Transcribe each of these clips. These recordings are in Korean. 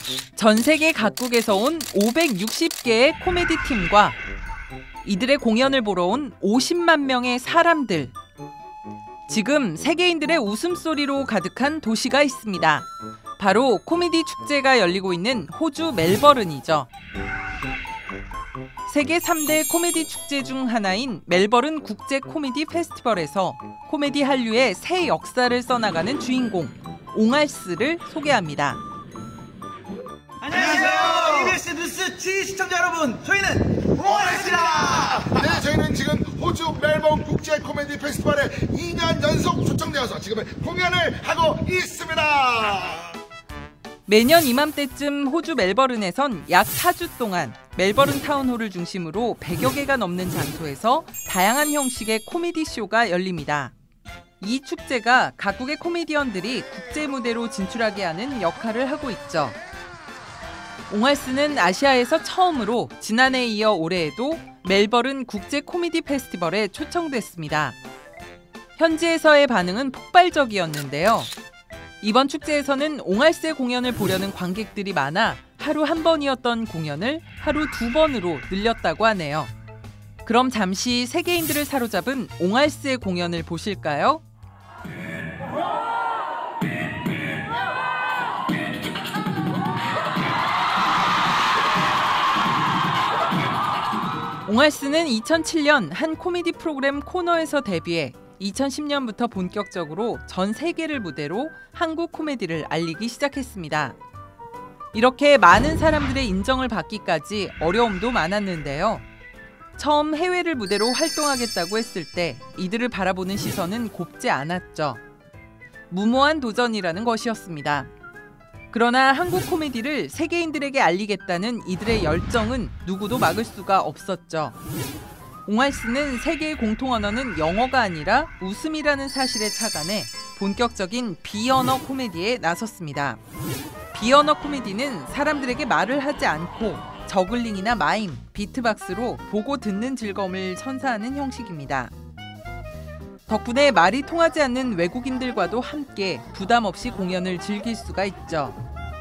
전 세계 각국에서 온 560개의 코미디 팀과 이들의 공연을 보러 온 50만 명의 사람들. 지금 세계인들의 웃음소리로 가득한 도시가 있습니다. 바로 코미디 축제가 열리고 있는 호주 멜버른이죠. 세계 3대 코미디 축제 중 하나인 멜버른 국제 코미디 페스티벌에서 코미디 한류의 새 역사를 써나가는 주인공 옹알스를 소개합니다. 안녕하세요. EBS 뉴스 G 시청자 여러분, 저희는 옹알스입니다. 네, 저희는 지금 호주 멜버른 국제 코미디 페스티벌에 2년 연속 초청되어서 지금 공연을 하고 있습니다. 매년 이맘때쯤 호주 멜버른에선 약 4주 동안 멜버른 타운홀을 중심으로 100여 개가 넘는 장소에서 다양한 형식의 코미디 쇼가 열립니다. 이 축제가 각국의 코미디언들이 국제 무대로 진출하게 하는 역할을 하고 있죠. 옹알스는 아시아에서 처음으로 지난해에 이어 올해에도 멜버른 국제 코미디 페스티벌에 초청됐습니다. 현지에서의 반응은 폭발적이었는데요. 이번 축제에서는 옹알스의 공연을 보려는 관객들이 많아 하루 한 번이었던 공연을 하루 2번으로 늘렸다고 하네요. 그럼 잠시 세계인들을 사로잡은 옹알스의 공연을 보실까요? 옹알스는 2007년 한 코미디 프로그램 코너에서 데뷔해 2010년부터 본격적으로 전 세계를 무대로 한국 코미디를 알리기 시작했습니다. 이렇게 많은 사람들의 인정을 받기까지 어려움도 많았는데요. 처음 해외를 무대로 활동하겠다고 했을 때 이들을 바라보는 시선은 곱지 않았죠. 무모한 도전이라는 것이었습니다. 그러나 한국 코미디를 세계인들에게 알리겠다는 이들의 열정은 누구도 막을 수가 없었죠. 옹알스는 세계의 공통 언어는 영어가 아니라 웃음이라는 사실에 착안해 본격적인 비언어 코미디에 나섰습니다. 비언어 코미디는 사람들에게 말을 하지 않고 저글링이나 마임, 비트박스로 보고 듣는 즐거움을 선사하는 형식입니다. 덕분에 말이 통하지 않는 외국인들과도 함께 부담 없이 공연을 즐길 수가 있죠.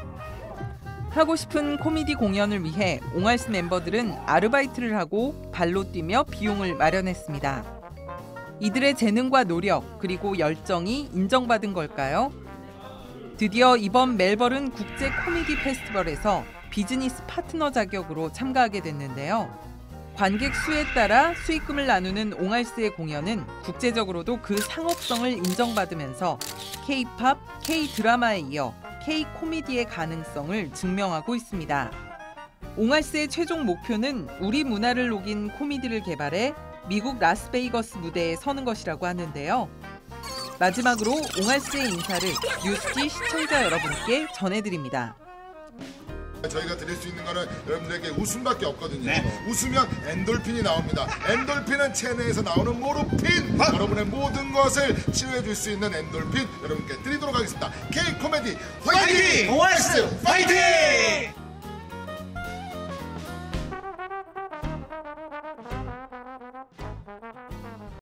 하고 싶은 코미디 공연을 위해 옹알스 멤버들은 아르바이트를 하고 발로 뛰며 비용을 마련했습니다. 이들의 재능과 노력 그리고 열정이 인정받은 걸까요? 드디어 이번 멜버른 국제 코미디 페스티벌에서 비즈니스 파트너 자격으로 참가하게 됐는데요. 관객 수에 따라 수익금을 나누는 옹알스의 공연은 국제적으로도 그 상업성을 인정받으면서 K-팝, K-드라마에 이어 K-코미디의 가능성을 증명하고 있습니다. 옹알스의 최종 목표는 우리 문화를 녹인 코미디를 개발해 미국 라스베이거스 무대에 서는 것이라고 하는데요. 마지막으로 옹알스의 인사를 뉴스지 시청자 여러분께 전해드립니다. 저희가 드릴 수 있는 거는 여러분들에게 웃음밖에 없거든요. 네. 웃으면 엔돌핀이 나옵니다. 엔돌핀은 체내에서 나오는 모르핀. 여러분의 모든 것을 치유해 줄 수 있는 엔돌핀 여러분께 드리도록 하겠습니다. K 코미디 화이팅! 옹알스 화이팅!